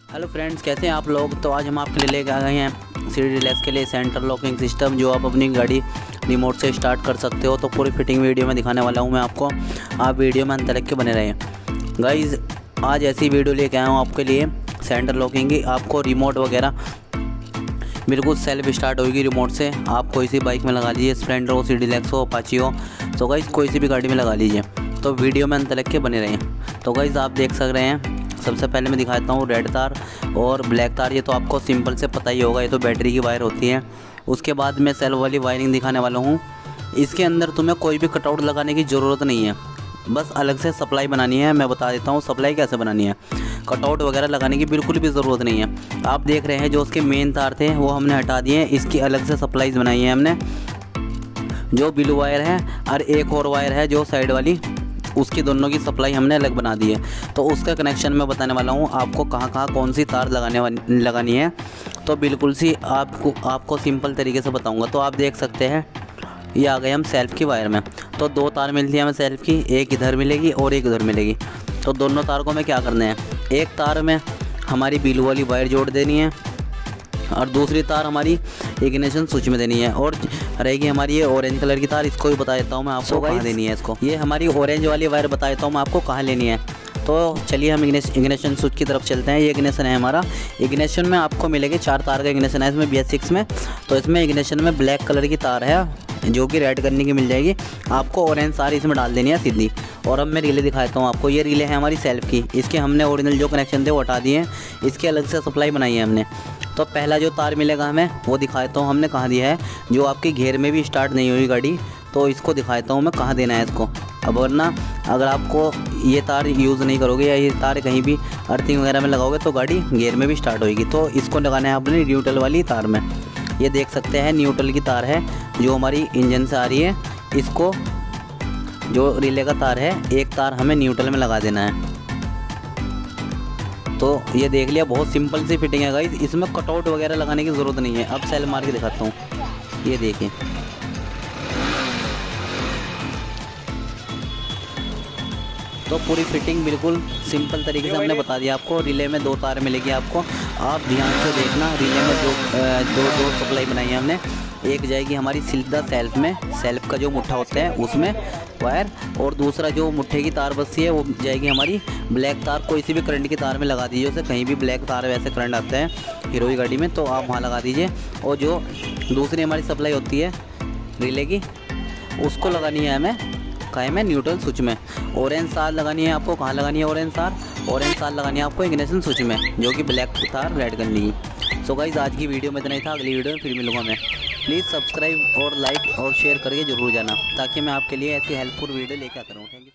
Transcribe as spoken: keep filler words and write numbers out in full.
Hello friends, कैसे हैं आप लोग। तो आज हम आपके लिए लेकर आ गए हैं सी डी रिलैक्स के लिए सेंटर लॉकिंग सिस्टम, जो आप अपनी गाड़ी रिमोट से स्टार्ट कर सकते हो। तो पूरी फिटिंग वीडियो में दिखाने वाला हूं मैं आपको, आप वीडियो में अंत तक के बने रहें। गाइस, आज ऐसी वीडियो लेके आया हूँ आपके लिए सेंटर लॉकिंग की। आपको रिमोट वगैरह बिल्कुल सेल्फ स्टार्ट होगी रिमोट से। आप कोई सी बाइक में लगा लीजिए, स्प्लेंडर हो, सी डी रिलैक्स हो, अपाची हो, तो गाइस कोई सी भी गाड़ी में लगा लीजिए। तो वीडियो में अंत तक के बने रहें। तो गाइस आप देख सक रहे हैं, सबसे पहले मैं दिखाता हूँ रेड तार और ब्लैक तार। ये तो आपको सिंपल से पता ही होगा, ये तो बैटरी की वायर होती है। उसके बाद मैं सेल वाली वायरिंग दिखाने वाला हूँ। इसके अंदर तुम्हें कोई भी कटआउट लगाने की ज़रूरत नहीं है, बस अलग से सप्लाई बनानी है। मैं बता देता हूँ सप्लाई कैसे बनानी है। कटआउट वगैरह लगाने की बिल्कुल भी ज़रूरत नहीं है। आप देख रहे हैं जो उसके मेन तार थे वो हमने हटा दिए हैं, इसकी अलग से सप्लाईज बनाई है हमने। जो ब्लू वायर है और एक और वायर है जो साइड वाली, उसकी दोनों की सप्लाई हमने अलग बना दी है। तो उसका कनेक्शन मैं बताने वाला हूँ आपको, कहाँ कहाँ कौन सी तार लगाने वाली लगानी है। तो बिल्कुल सी आपको आपको सिंपल तरीके से बताऊँगा। तो आप देख सकते हैं ये आ गए हम सेल्फ की वायर में। तो दो तार मिलती है हमें सेल्फ की, एक इधर मिलेगी और एक इधर मिलेगी। तो दोनों तार को हमें क्या करना है, एक तार में हमारी ब्लू वाली वायर जोड़ देनी है और दूसरी तार हमारी इग्निशन स्विच में देनी है। और रहेगी हमारी ये ऑरेंज कलर की तार, इसको भी बता देता हूँ मैं आपको कहाँ देनी है। इसको ये हमारी ऑरेंज वाली वायर बता देता हूँ मैं आपको कहाँ लेनी है। तो चलिए हम इग्निशन स्विच की तरफ चलते हैं। ये इग्निशन है हमारा। इग्निशन में आपको मिलेगी चार तार का इग्निशन है इसमें, बी एस सिक्स में। तो इसमें इग्निशन में ब्लैक कलर की तार है जो कि रेड करने की मिल जाएगी आपको। ऑरेंज तार इसमें डाल देनी है सीधी। और अब मैं रिले दिखाता हूँ आपको। ये रिले है हमारी सेल्फ की, इसके हमने ओरिजिनल जो कनेक्शन थे वो हटा दिए हैं, इसके अलग से सप्लाई बनाई है हमने। तो पहला जो तार मिलेगा हमें वो दिखाता हूँ हमने कहाँ दिया है। जो आपकी घेर में भी स्टार्ट नहीं हुई गाड़ी, तो इसको दिखाता हूँ मैं कहाँ देना है इसको। अब वरना अगर आपको ये तार यूज़ नहीं करोगे या ये तार कहीं भी अर्थिंग वगैरह में लगाओगे तो गाड़ी घेर में भी स्टार्ट होगी। तो इसको लगाना है अपने न्यूट्रल वाली तार में। ये देख सकते हैं न्यूट्रल की तार है जो हमारी इंजन से आ रही है। इसको जो रिले का तार है, एक तार हमें न्यूट्रल में लगा देना है। तो ये देख लिया, बहुत सिंपल सी फिटिंग है गाइस। इसमें कटआउट वगैरह लगाने की ज़रूरत नहीं है। अब सेल मार के दिखाता हूँ, ये देखिए। तो पूरी फिटिंग बिल्कुल सिंपल तरीके से हमने बता दिया आपको। रिले में दो तार मिलेगी आपको, आप ध्यान से देखना। रिले में दो दो दो सप्लाई बनाई है हमने। एक जाएगी हमारी सीधा सेल्फ में, सेल्फ का जो मुट्ठा होता है उसमें वायर, और दूसरा जो मुट्ठे की तार बचती है वो जाएगी हमारी ब्लैक तार। कोई सी भी करंट की तार में लगा दीजिए उसे, कहीं भी ब्लैक तार वैसे करंट आता है हीरो की गाड़ी में, तो आप वहाँ लगा दीजिए। और जो दूसरी हमारी सप्लाई होती है रिले की, उसको लगानी है हमें कहीं में न्यूट्रल स्विच में। ऑरेंज तार लगानी है आपको, कहाँ लगानी है ऑरेंज तार, ऑरेंज तार लगानी है आपको इग्निशन स्विच में, जो कि ब्लैक तार रेड करनी है। सो गाइस आज की वीडियो में इतना ही था। अगली वीडियो में फिर मिलूंगा मैं। प्लीज़ सब्सक्राइब और लाइक और शेयर करके जरूर जाना, ताकि मैं आपके लिए ऐसी हेल्पफुल वीडियो लेकर आता रहूँ। Thank you.